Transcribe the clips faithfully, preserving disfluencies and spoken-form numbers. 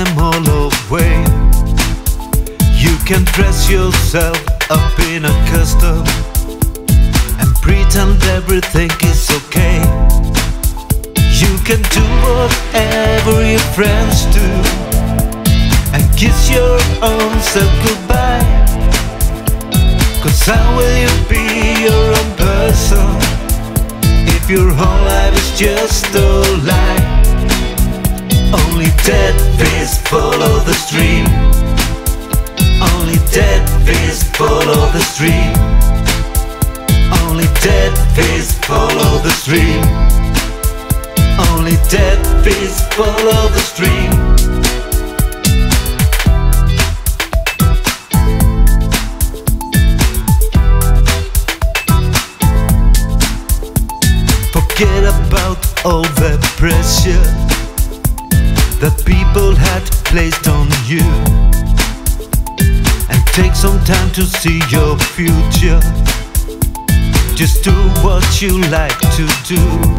them all away. You can dress yourself up in a custom and pretend everything is okay. You can do whatever your friends do and kiss your own self goodbye. Cause how will you be your own person if your whole life is just a lie? Only dead fish follow the stream. Only dead fish follow the stream. Only dead fish follow the stream. Only dead fish follow the stream. Forget about all the pressure that people had placed on you, and take some time to see your future. Just do what you like to do.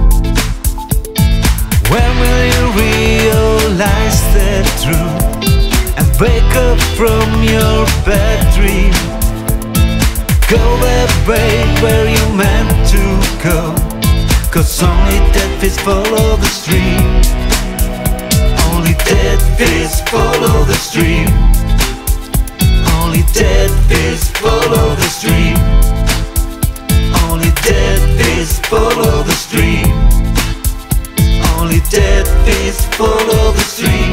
When will you realize the truth and wake up from your bad dream? Go the way where you meant to go, cause only dead fish follow the stream. Only dead fish follow the stream. Only dead fish follow the stream. Only dead fish follow the stream. Only dead fish follow the stream.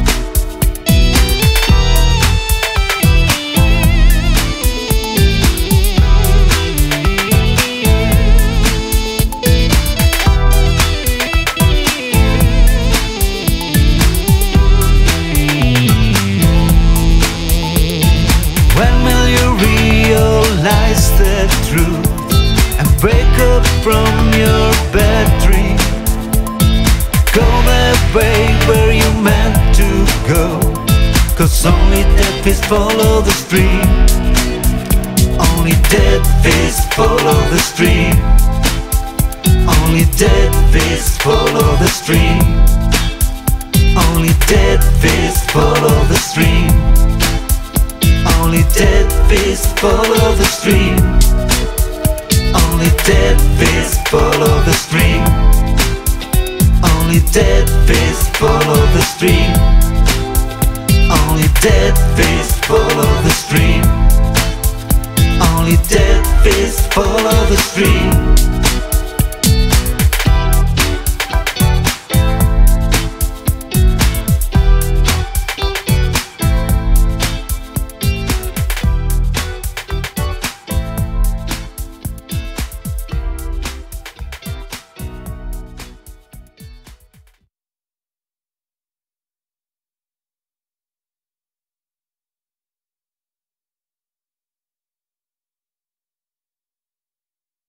Realize the truth and wake up from your bad dream. Go the way where you meant to go, cause only dead fish follow the stream. Only dead fish follow the stream. Only dead fish follow the stream. Only dead fish follow the stream. Only dead fish follow the stream. Only dead fish follow the stream. Only dead fish follow the stream. Only dead fish follow the stream. Only dead fish follow the stream.